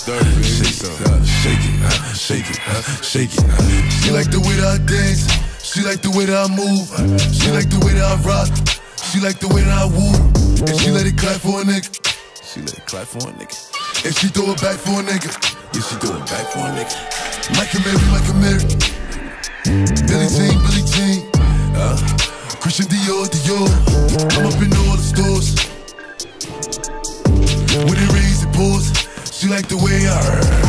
Shake it, shake it, shake it. She like the way that I dance. She like the way that I move. She like the way that I rock. She like the way that I woo. And she let it clap for a nigga. She let it clap for a nigga. And she throw it back for a nigga. Yeah, she throw it back for a nigga. Mike and Mary. Billie Jean. Christian Dior. I'm up in all the stores. When it rains, it pours. She like the way I